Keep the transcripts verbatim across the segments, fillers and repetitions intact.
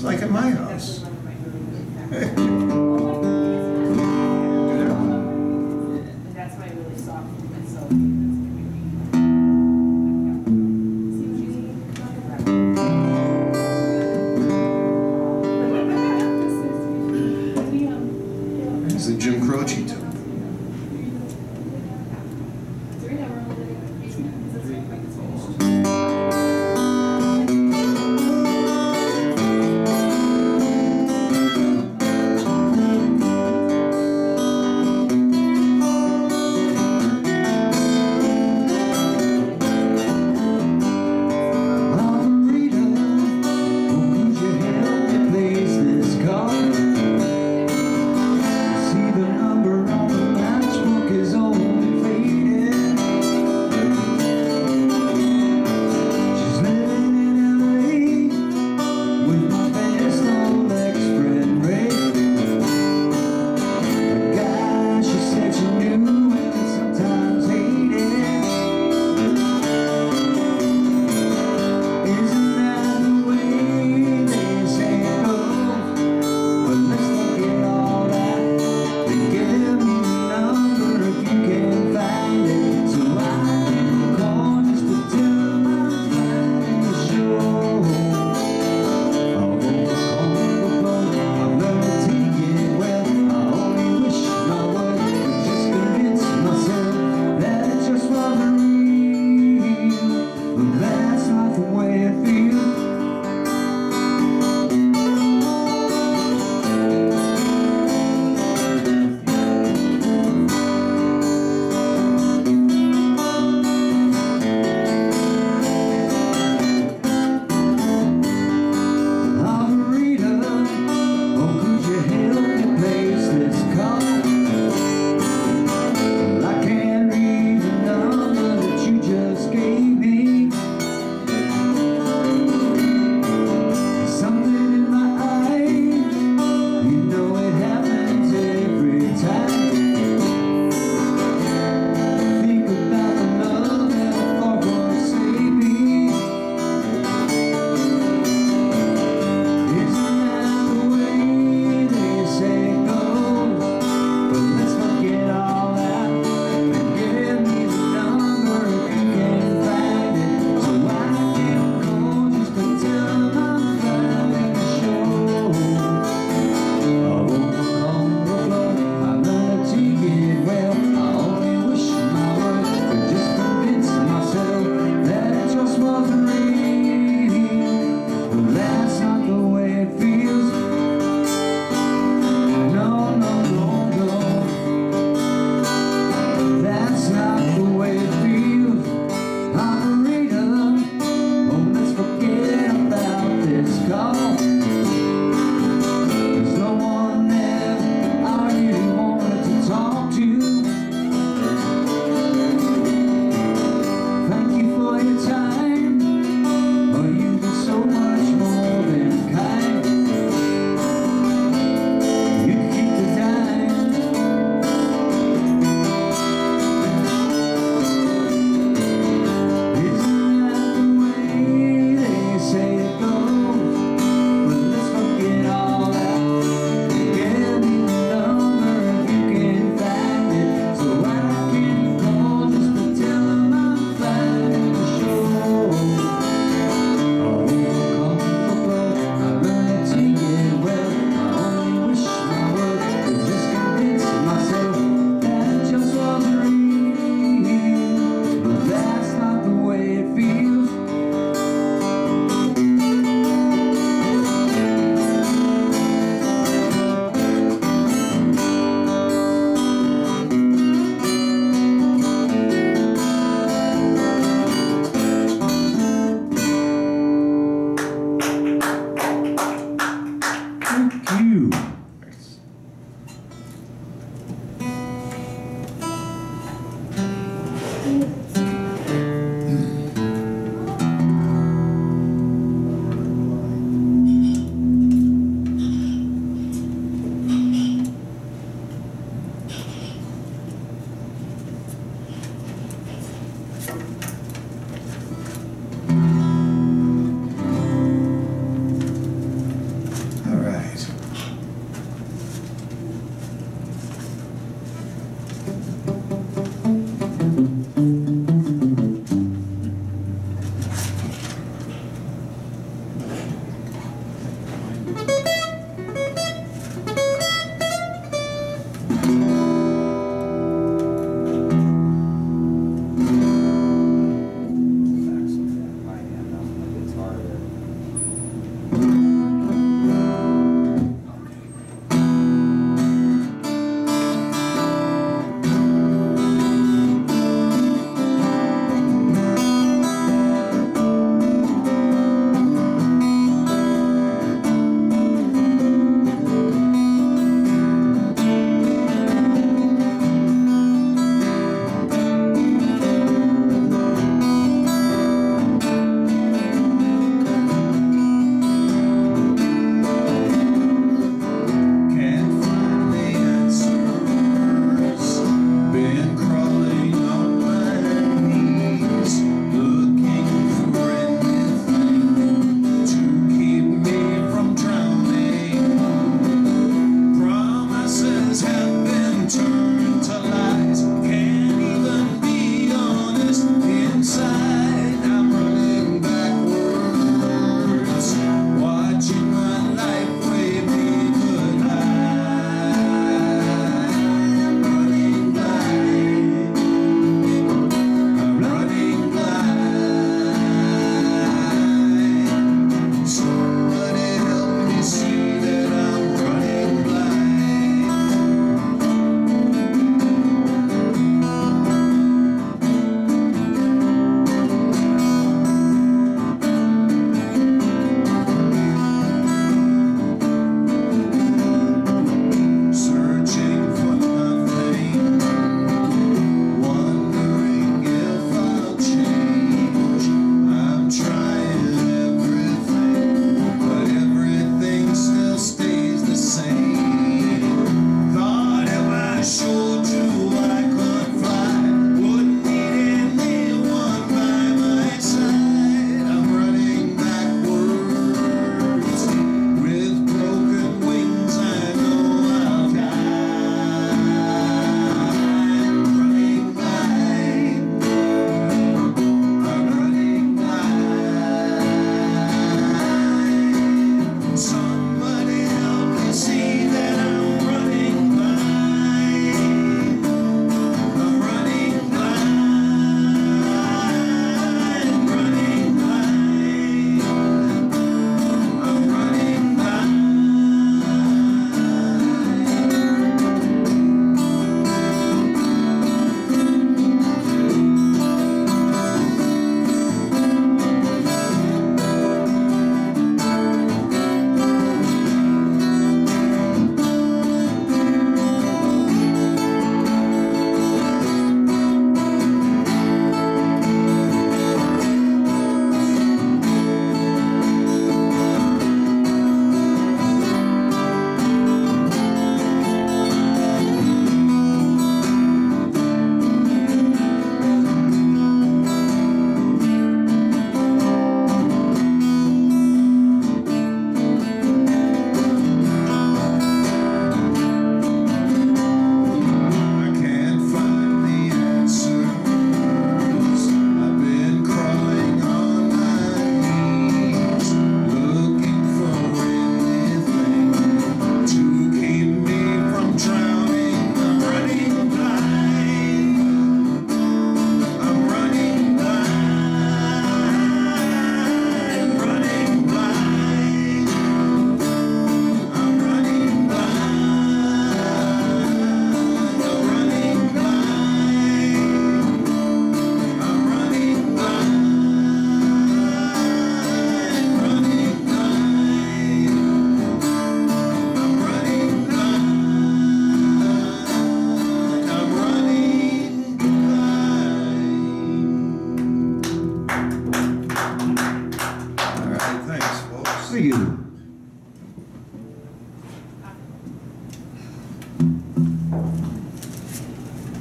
It's like at my house. That's why I really soft myself. It's the Jim Croce too.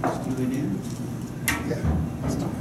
Let's do it again. Yeah. Let's do it.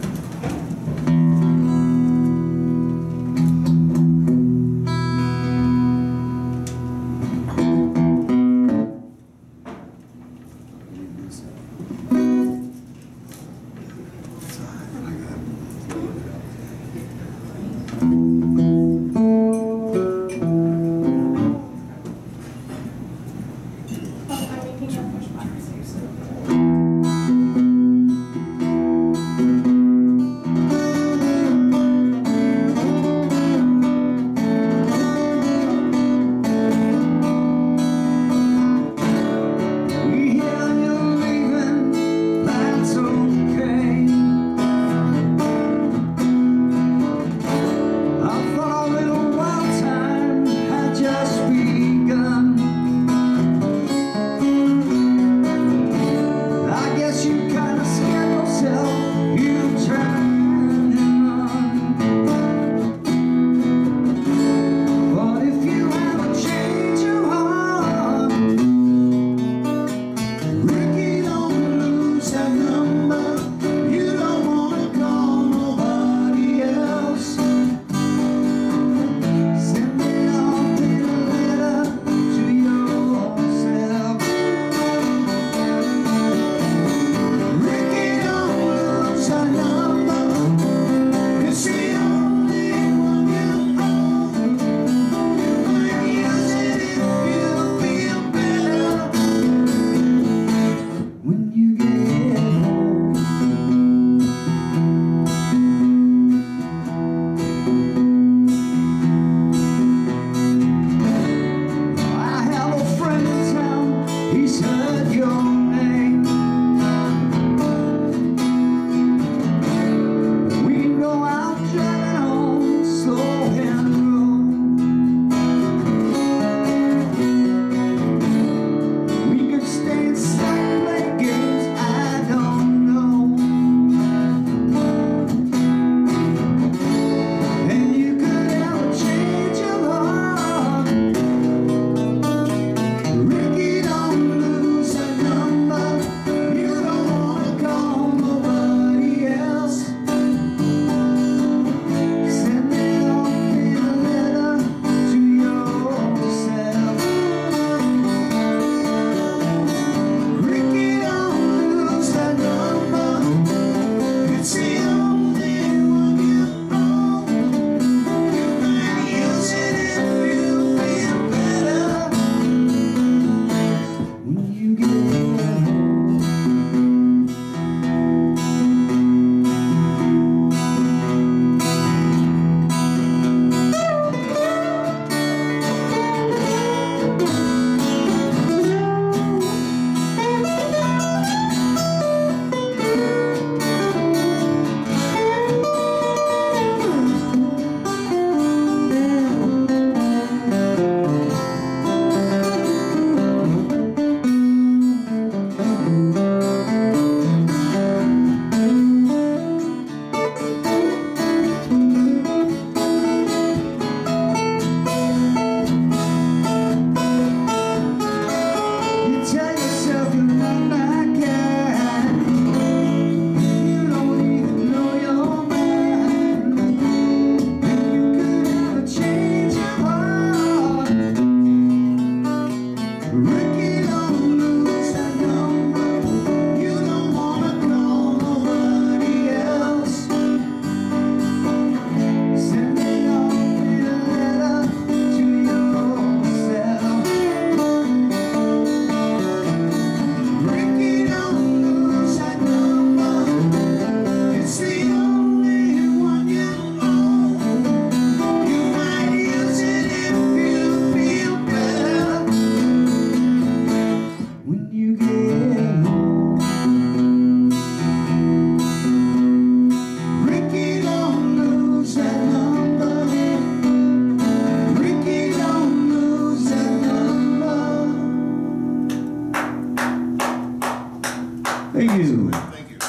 Thank you. Thank you.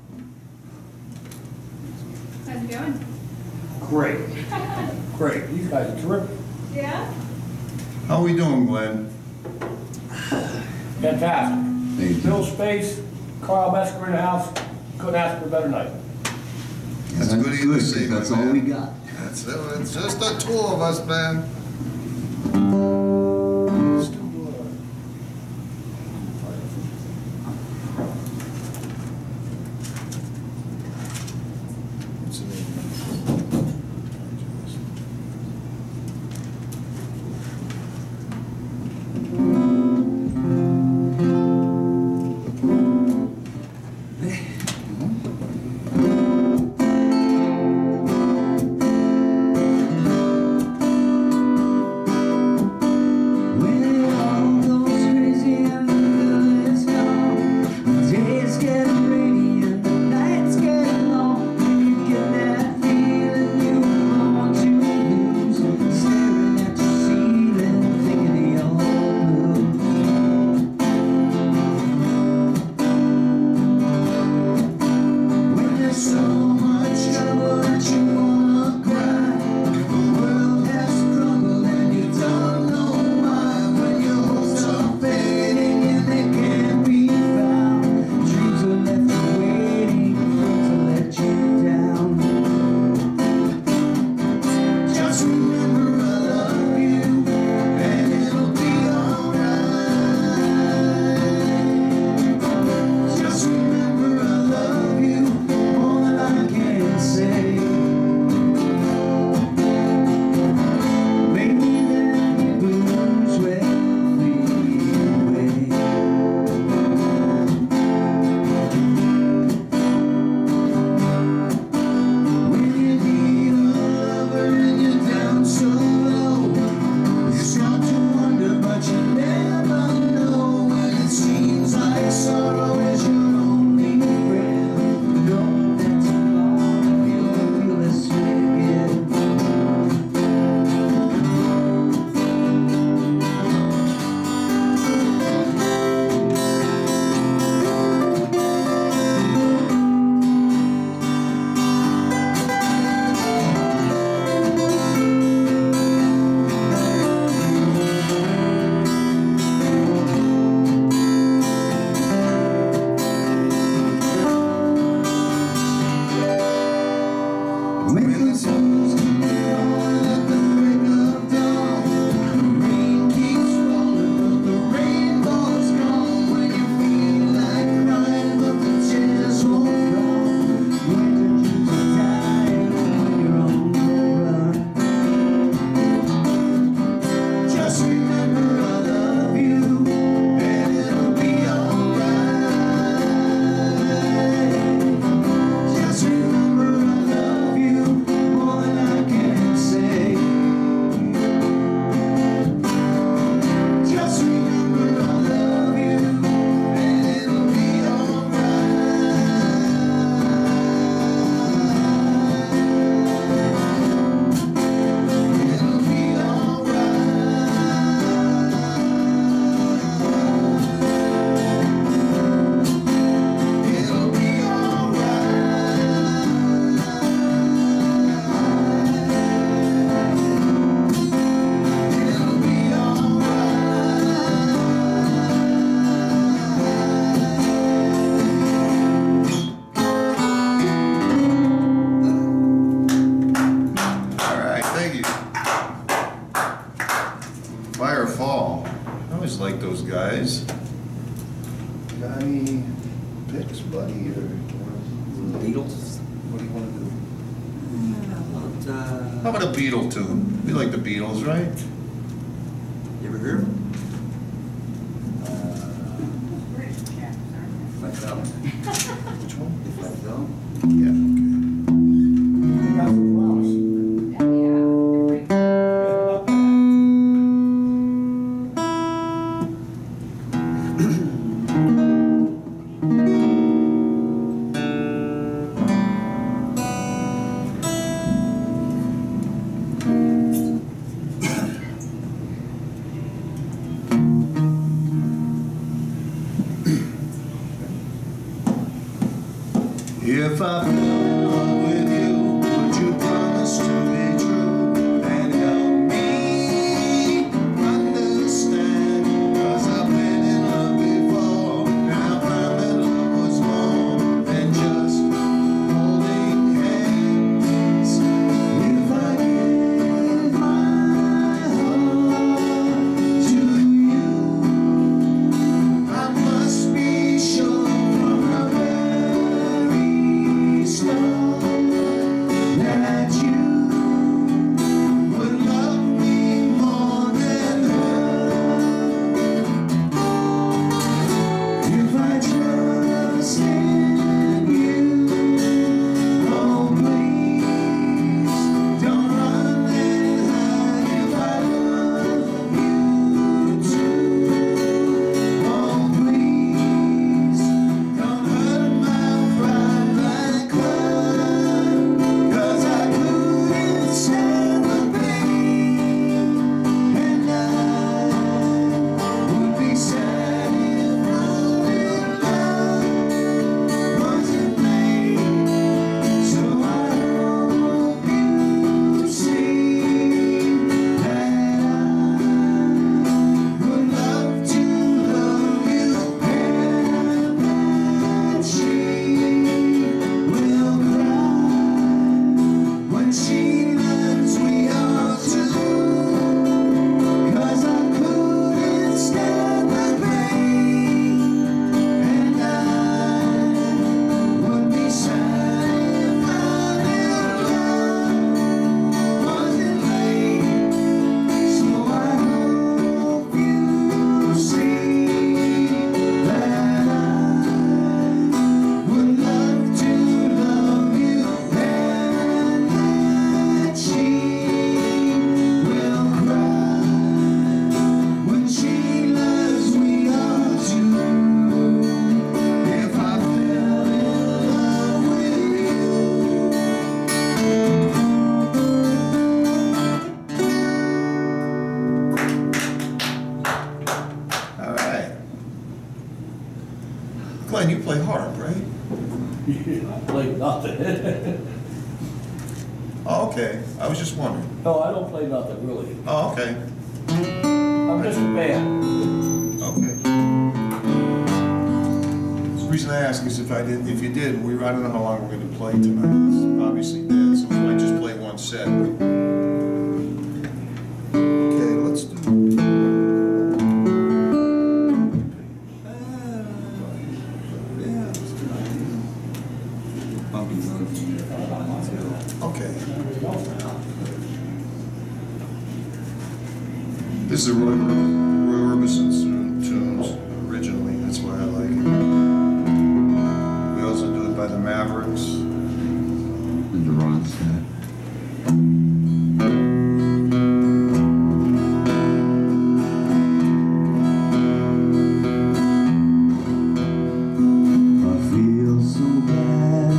How's it going? Great. Great. You guys are terrific. Yeah? How are we doing, Glenn? Fantastic. Thank you. Fill space, Carl Mesker in the house, couldn't ask for a better night. That's good of you to say, my That's all we man. got. That's it, it's just the two of us, man. What's the name? When it all goes crazy and the girl is gone, the days get rainy and the nights get long. You get that feeling you want to lose, staring at the ceiling, thinking of your moves. When there's so much trouble that you wanna cry, the world has crumbled and you don't know why. When your hopes are fading and they can't be found, dreams are left waiting to let you down. Just remember I love you and it'll be alright. Just remember I love you more than I can say. Maybe then the blues will fade away. When you need a lover and you're down so low, you start to wonder but you never know. When it seems like sorrow is your only friend, know that tomorrow you'll feel this way again. When the sun's coming on at the break of dawn, the rain keeps falling but the rainbow's gone. When you feel like crying but the tears won't come, when the dreams are tired when you're on the run. Just remember I love you and it'll be alright. Just remember I love you more than I can say. Just remember I love you and it'll be alright. It'll be alright. It'll be It'll be All right, thank you. Fire Fall. I always like those guys. Got any picks, buddy, or Beatles? what do you want to do? About, uh, How about a Beatle tune? We like the Beatles, right? you ever heard of them? British chaps, aren't Like that one? Which one? Like that one? Yeah, You got some promise. they? Yeah, they're great. If I fell in love with you, would you promise to be true and help me understand? 'Cause I've been in love before, and I found that love was Play nothing. Oh, okay, I was just wondering. No, I don't play nothing, really. Oh, okay, I'm just a fan. okay. The reason I ask is if I did, if you did, we, I don't know how long we're gonna play tonight. It's obviously dead, so we might just play one set. Okay, let's do. Okay. This is a Roy, Roy Orbison tunes originally, that's why I like it. We also do it by the Mavericks. And the Ronstadt. I feel so bad,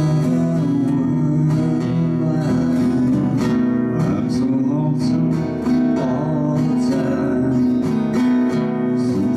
I'm so lonesome all the time. So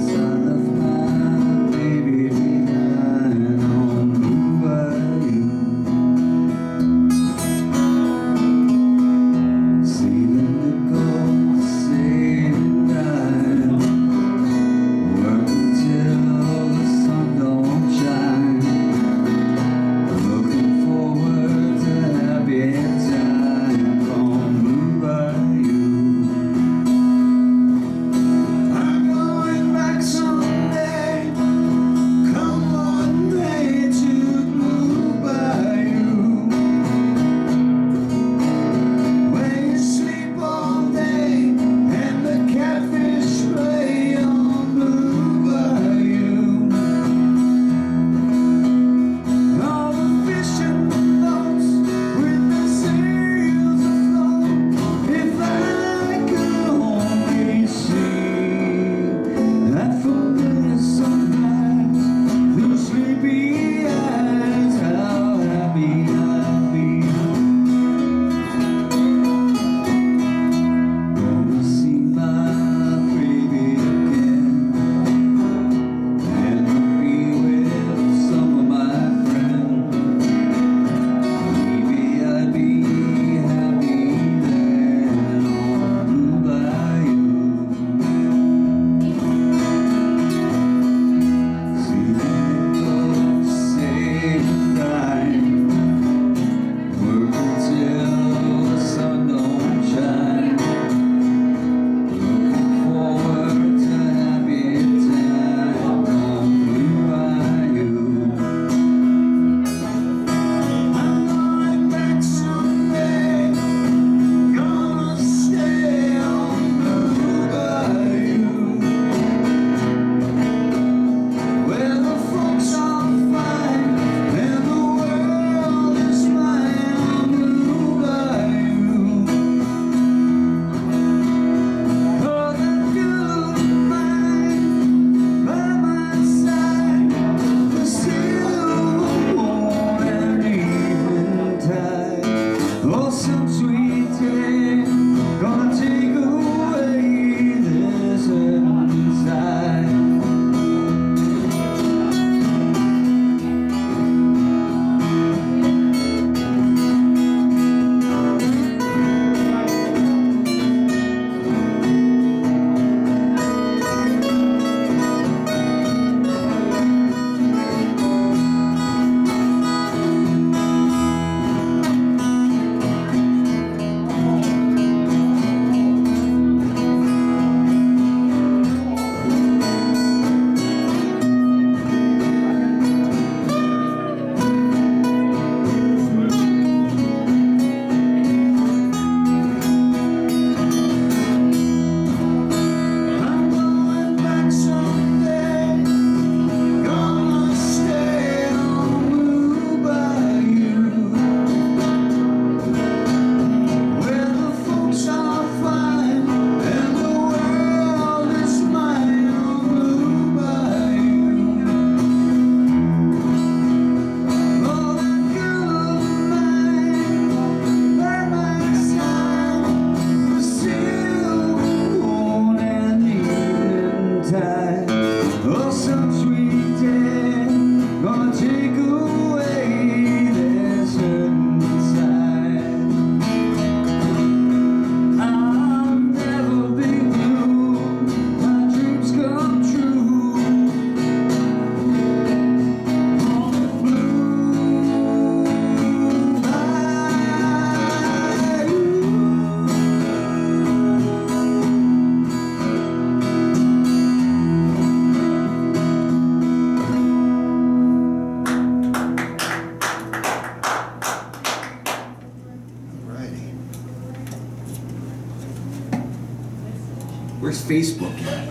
Where's Facebook at?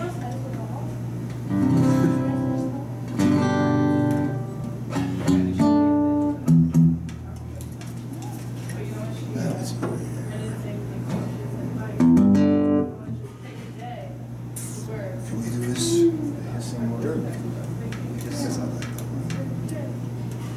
That's weird. Can we do this? Here's some more dirt. I guess that's not like that one.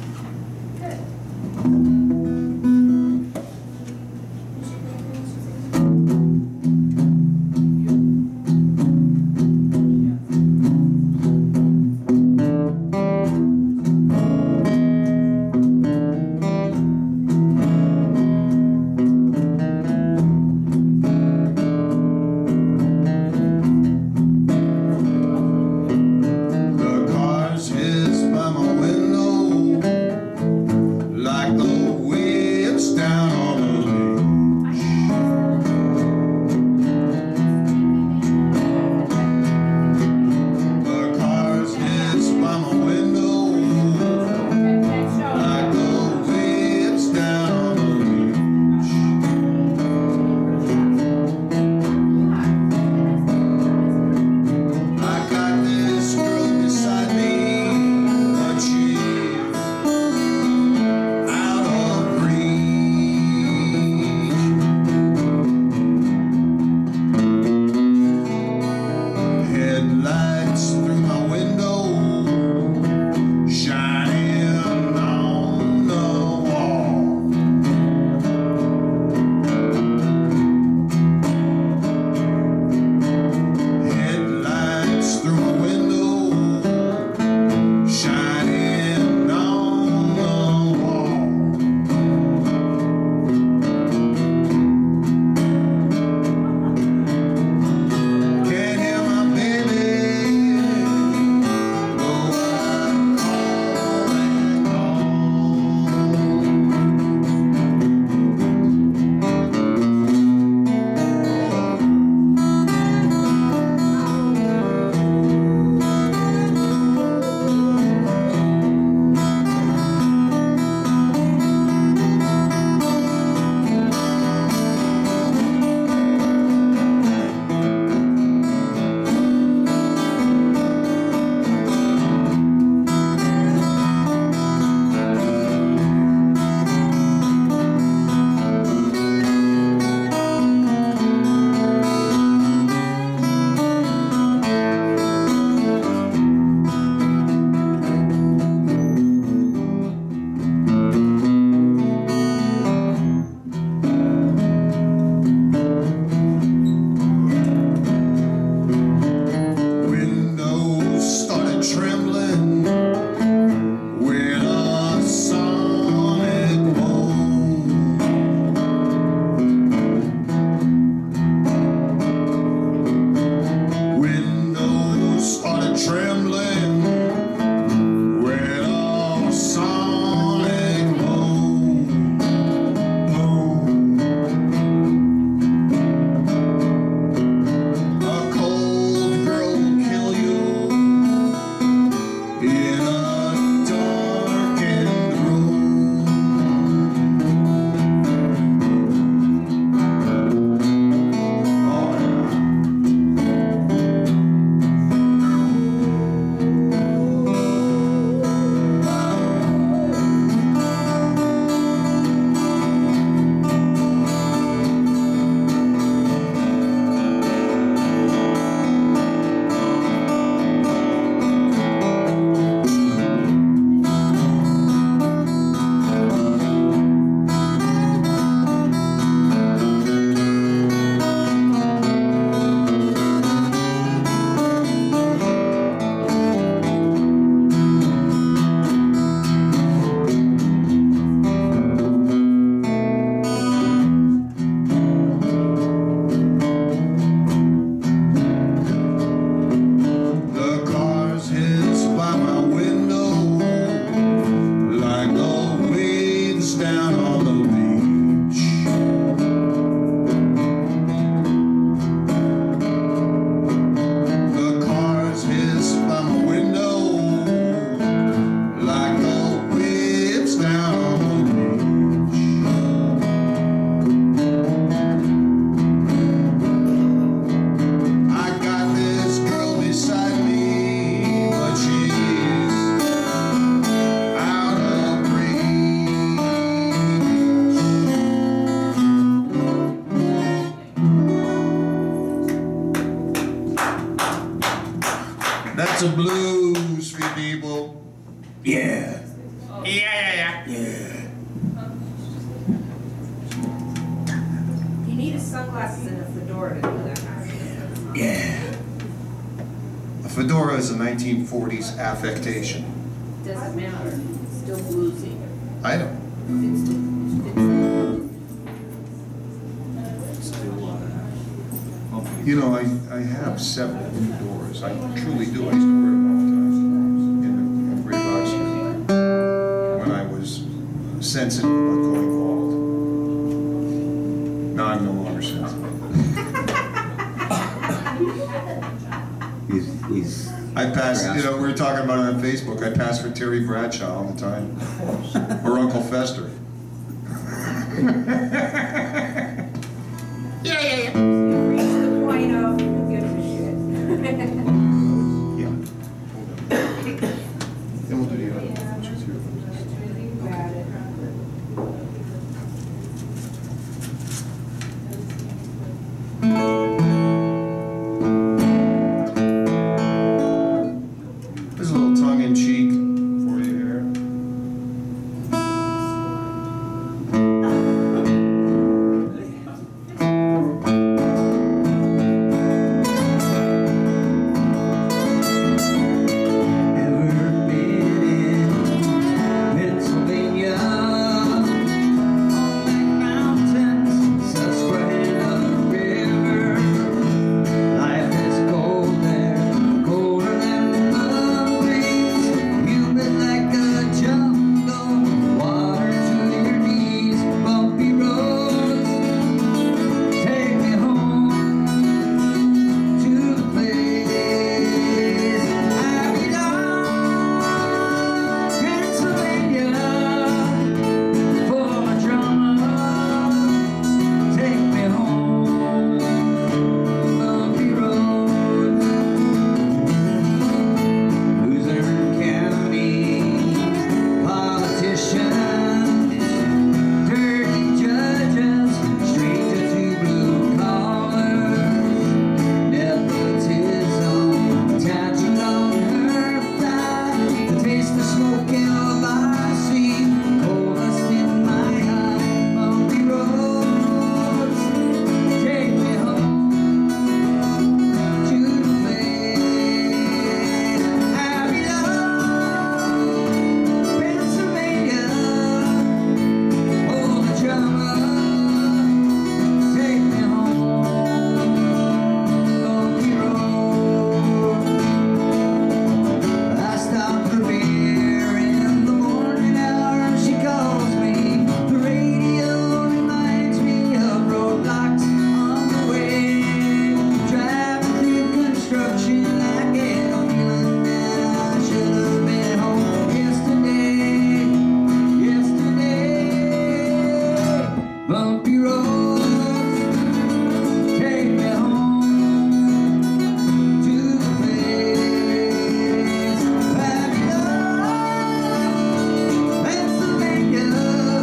Lots of blues for you people. Yeah. Yeah, yeah, yeah. Yeah. You need his sunglasses and a fedora to do that. Yeah. A fedora is a nineteen forties affectation. Doesn't matter. It's still bluesy. I don't. It's the, You know, I, I have several fedoras. I truly do. I used to wear them all the time in the in Great Rock City when I was sensitive about going bald. Now I'm no longer sensitive. He's, he's. I pass, you know, we were talking about it on Facebook. I pass for Terry Bradshaw all the time. Or Uncle Fester. Yeah, yeah, yeah. reach the point of who gives a shit. Yeah. Then we'll do the other one, which is here. Got it. There's a little tongue-in-cheek for you here. Ever been in Pennsylvania? On Black Mountains, Susquehanna River. Life is cold there, colder than the breeze. Humid like a jungle, water to your knees. Bumpy roads, take me home to the place I belong. Pennsylvania, full of drama. Take me home, bumpy roads. Luzerne County politicians, dirty judges, strangers to blue collars. Nepotism tattooed on her thigh. The taste of smoke and I see. Coldest in my eye. Bumpy roads, take me home to the place I belong. Pennsylvania, all the drama. Take me home, bumpy road. I stop for beer in the morning hour. She calls me. The radio reminds me of roadblocks on the way. Driving through construction, I get a feeling that I should have been home yesterday. Yesterday, bumpy roads, take me home to the place I belong. Pennsylvania,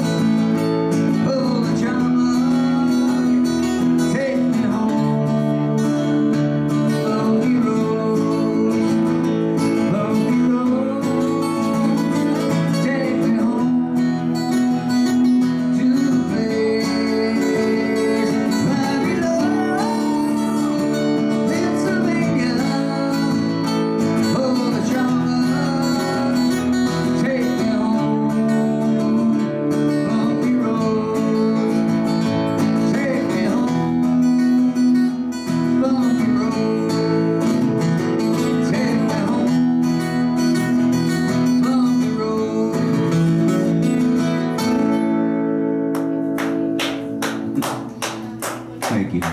full of drama. Take me home, bumpy roads, bumpy roads. Take me home to the place I belong. Pennsylvania, full of drama. Take me home, bumpy roads. Take me home, bumpy roads. Take me home, bumpy roads. Thank you.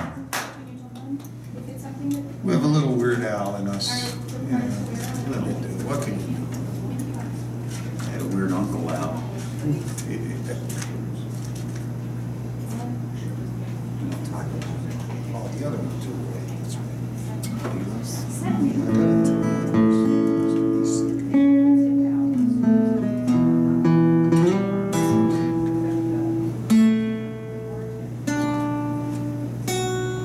We have a little Weird Al in us. Yeah. Let me do it. What can you do? I had a weird uncle out. Oh, the other one too. That's right.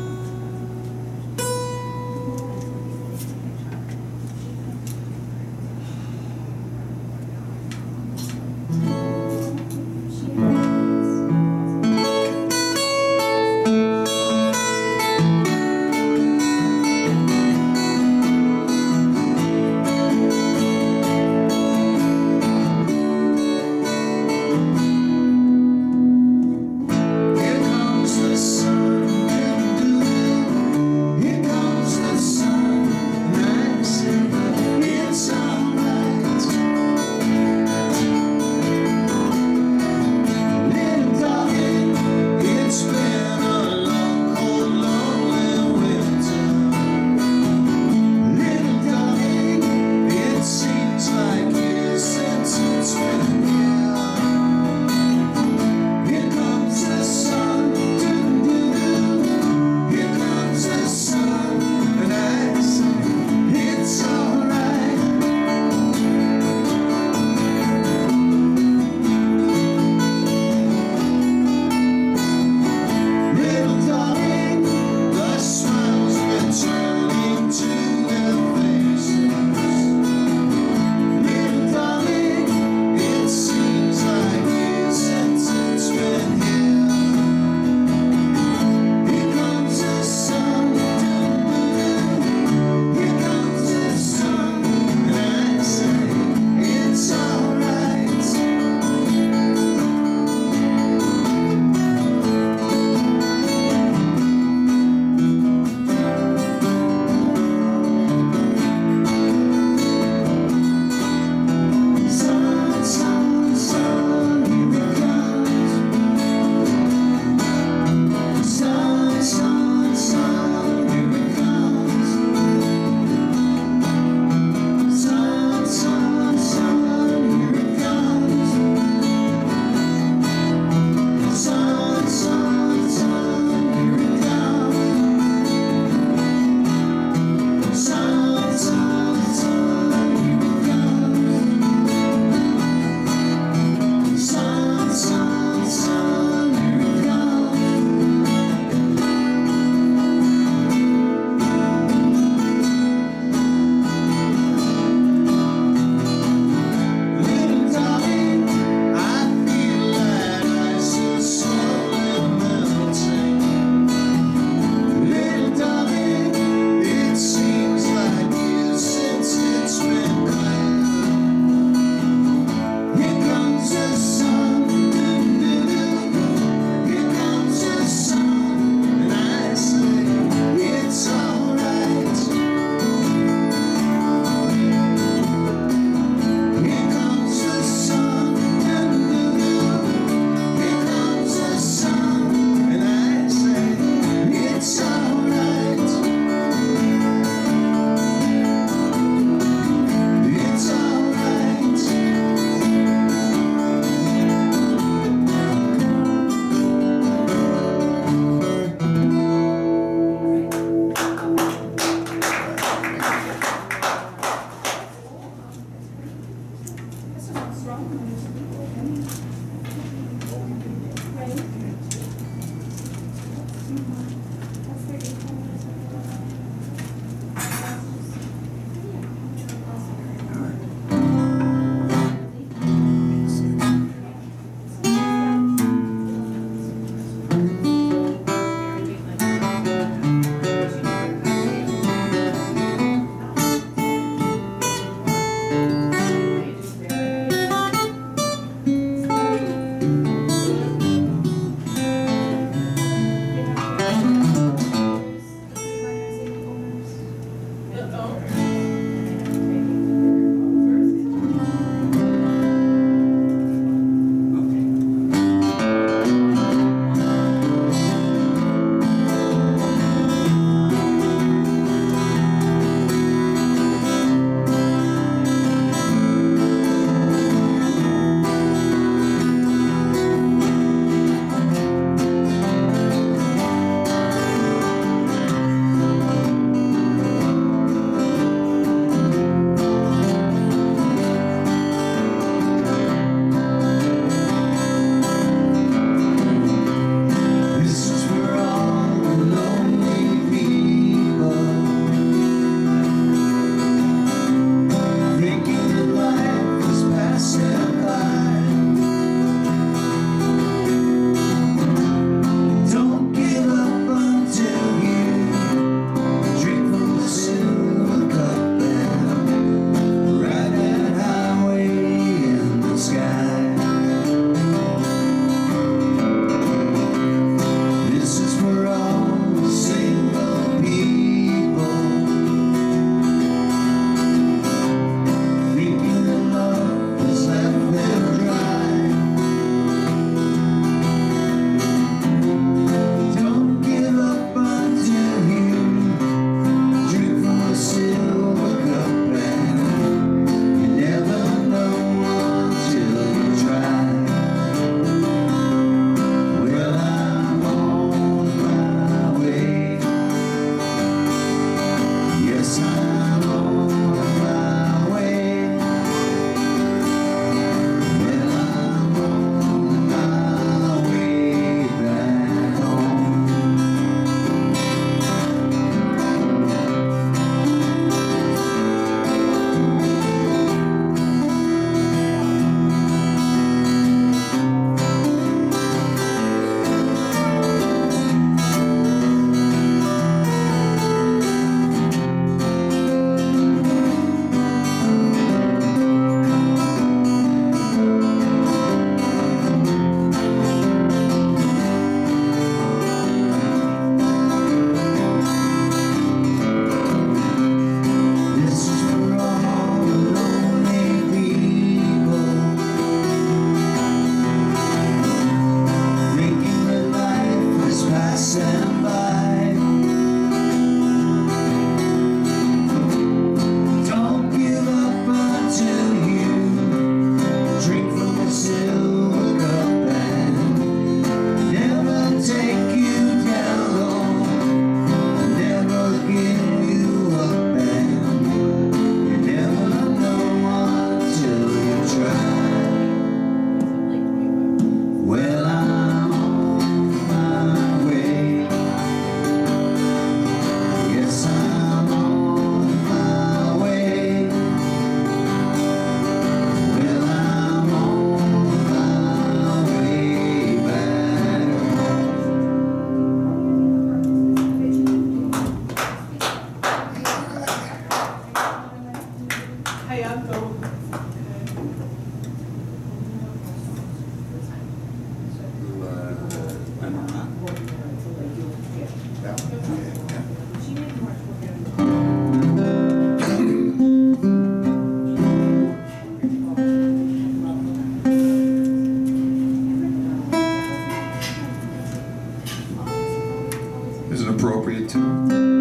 too.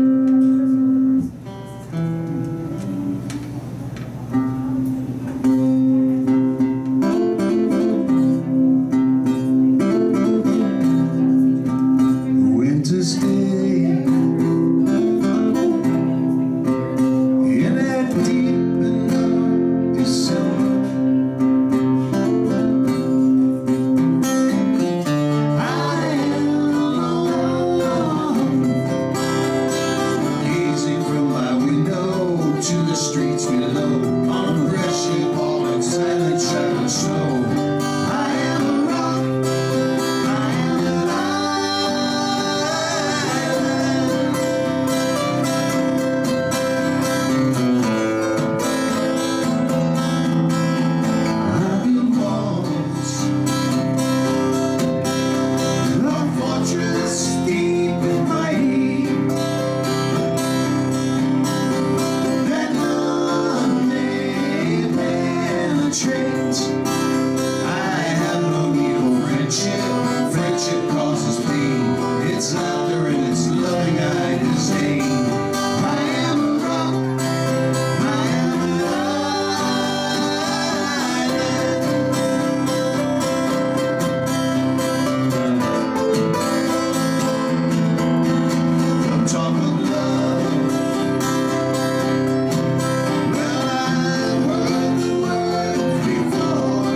Winter's day, in that deep and dark December, I am alone, gazing from my window to the streets below, on a pressure ball and silent shadow snow. I am a rock, I am an I built walls, a fortress deep and mighty, that none may penetrate. I have no need for friendship. Friendship causes pain. It's laughter and it's loving I disdain. I am a rock, I am an island. From talk of love, well, I've heard the word before.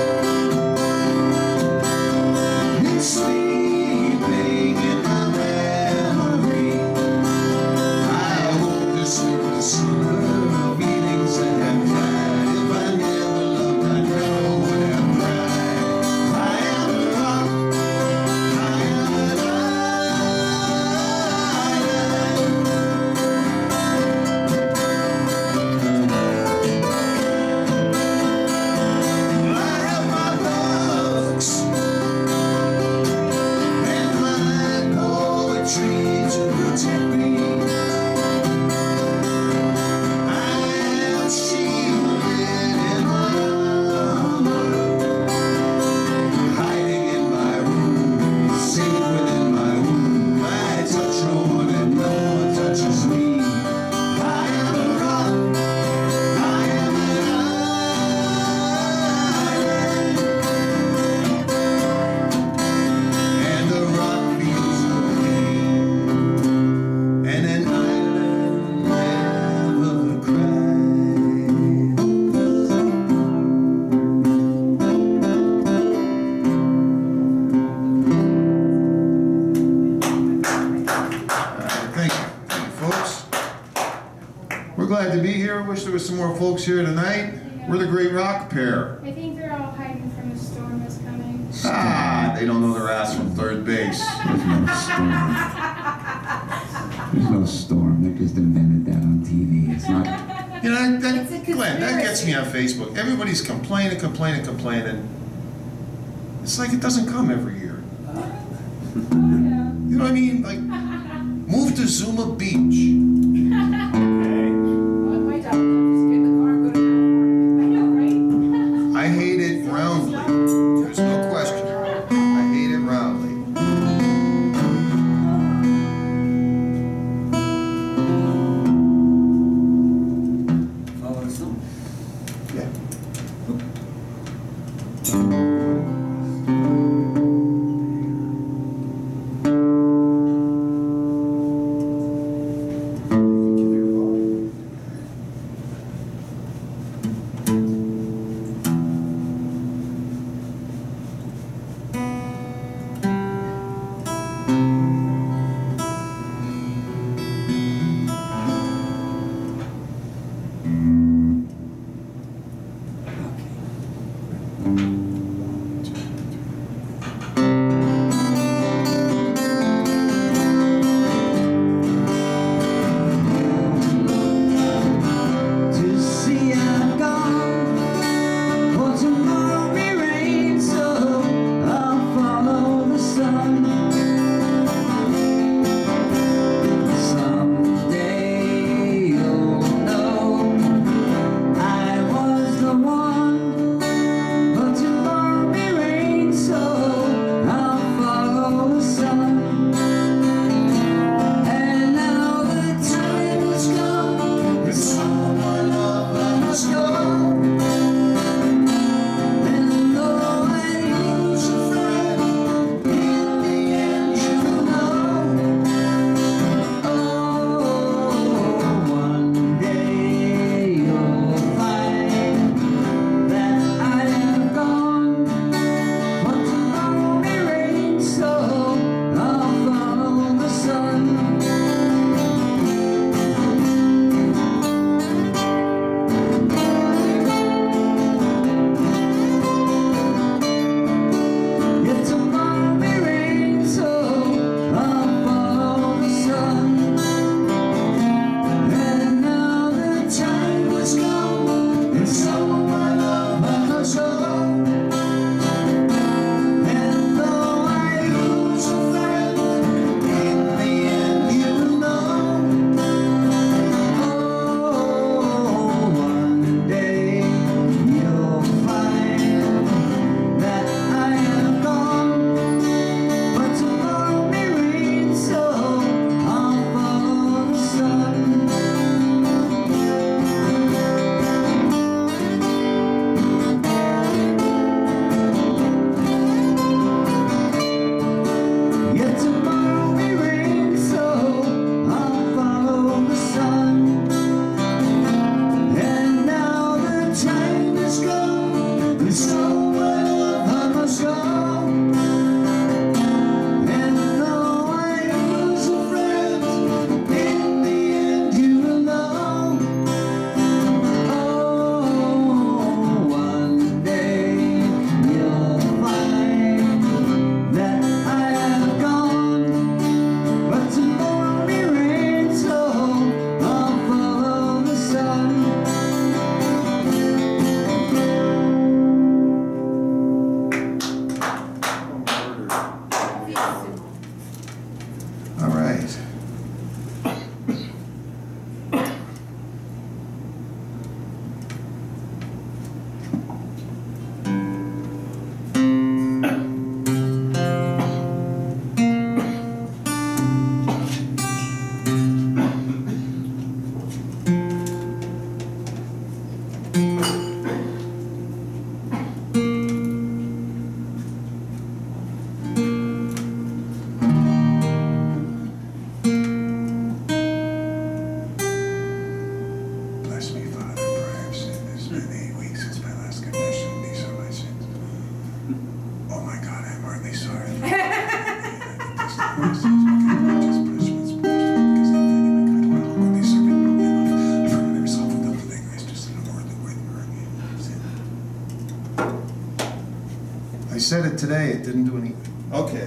It's sleeping in my memory. I hope to sleep the slumber of feelings that have died. If I never loved, I know would have cried. I am a rock, I am an island. I have my books and my poetry to protect me. I am shielded in my armor, hiding in my room, safe within my womb. I touch no one and no one touches me. I am a rock, I am an island, and the rock feels no pain, and an island never cries. Thank you. Thank you, folks. We're glad to be here. Wish there was some more folks here tonight. We're the Great Rock Pair. I think they're all hiding from the storm that's coming. Ah, they don't know their ass from third base. There's no storm. There's no storm. They just invented that on T V. It's not. You know, that, It's a Glenn, that gets me on Facebook. Everybody's complaining, complaining, complaining. It's like it doesn't come every year. You know what I mean? Like, move to Zuma Beach. Well, my job, just get in the car and go to California. I know, right? I hate it roundly. There's no question. I hate it roundly. Follow the song. Yeah. Give really sorry. Just punishments, because I think I kind of went on when they serve it enough. They were softened up, they guys just in a worldly way they were. I said it today, it didn't do anything. Okay.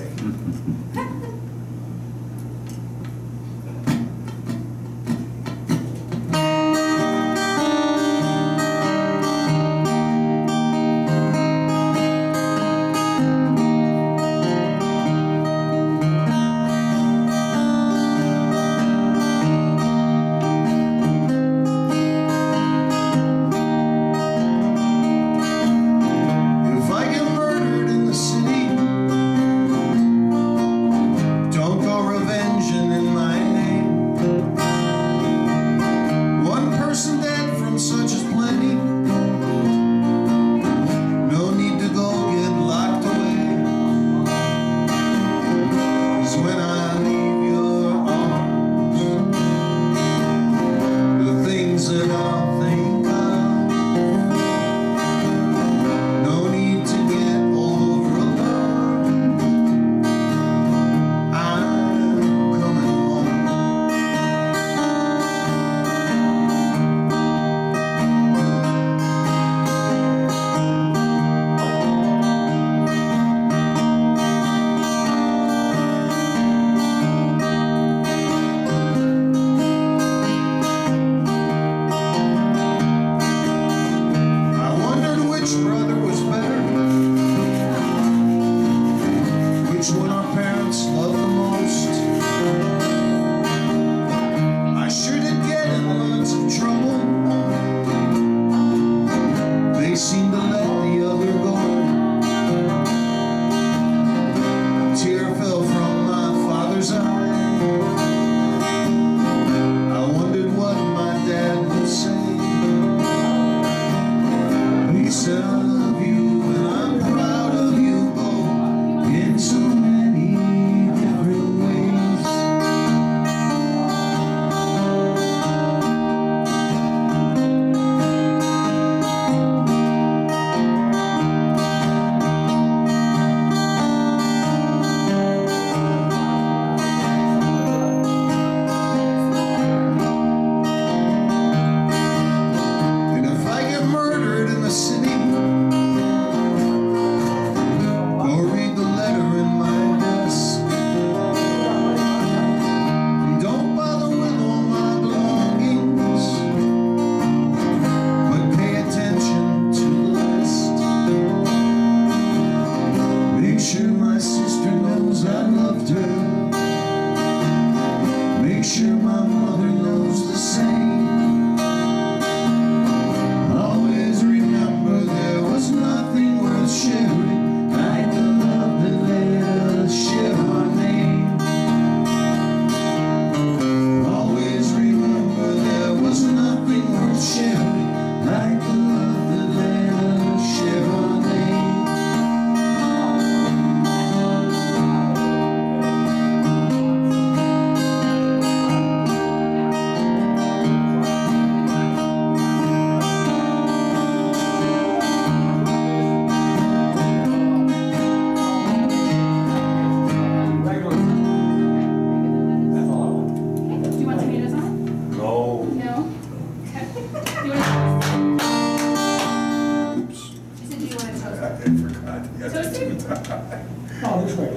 Oh, this way.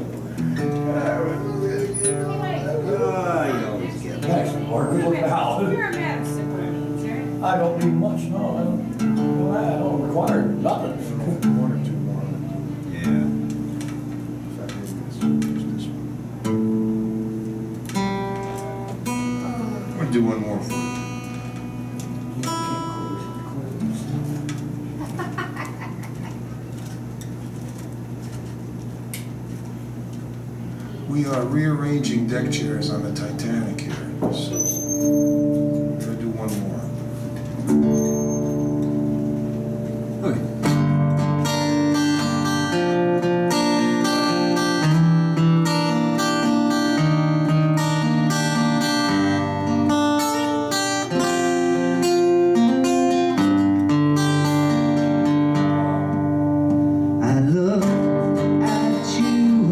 Nice, Lord, good looking house. You're a medicine, Jerry. I don't need much, no, I don't, well, I don't require nothing. One or two more. Yeah. In fact, maybe this one, just this one. I'm gonna do one more for you. We are rearranging deck chairs on the Titanic here, so I'm gonna do one more. I look at you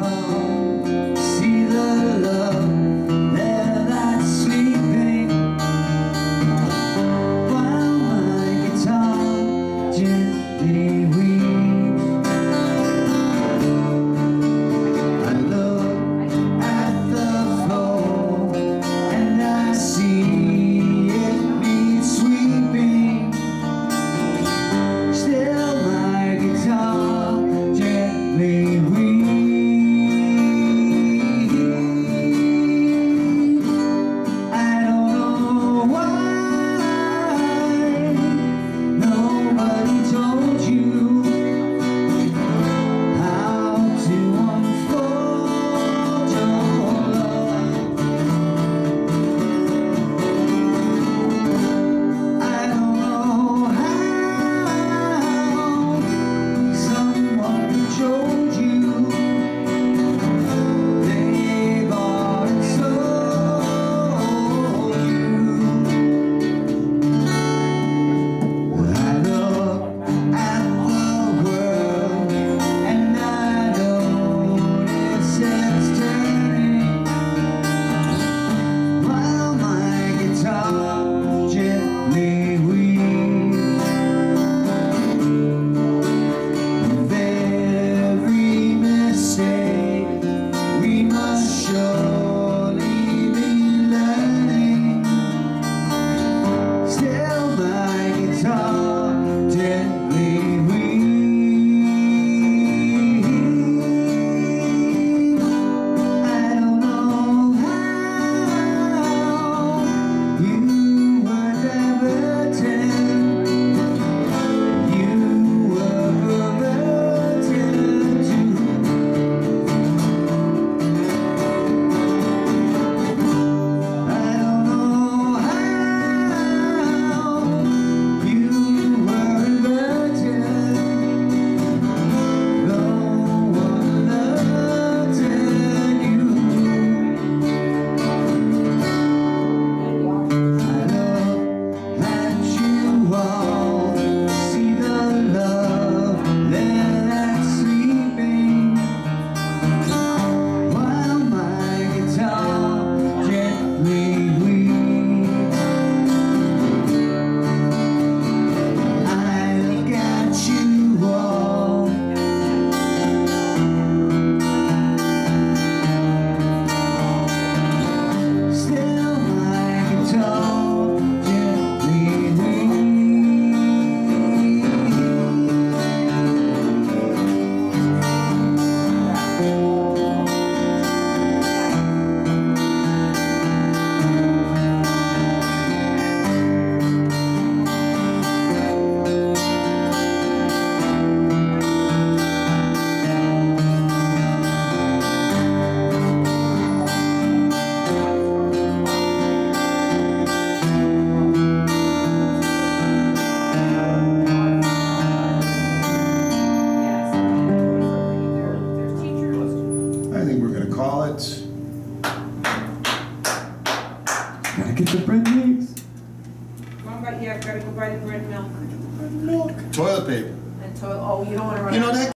call it? Gotta get the bread mix. Come on, but yeah, gotta go buy the bread and milk. Toilet paper. And toilet, oh, you don't wanna run You know, out of that